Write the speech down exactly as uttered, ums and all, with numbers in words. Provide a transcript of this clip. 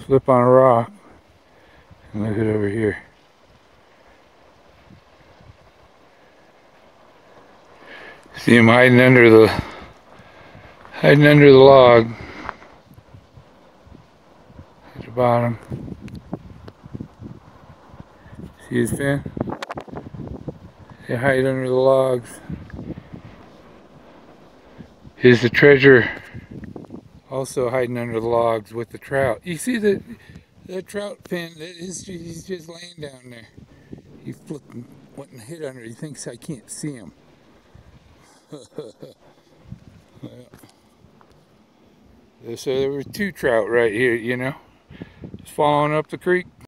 slip on a rock. And look at over here. See him hiding under the hiding under the log at the bottom. See his fin? They hide under the logs. Here's the treasure, also hiding under the logs with the trout. You see the the trout fin? He's just laying down there. He's flipping, wanting to hit under. He thinks I can't see him. Yeah. So there were two trout right here, you know, just following up the creek.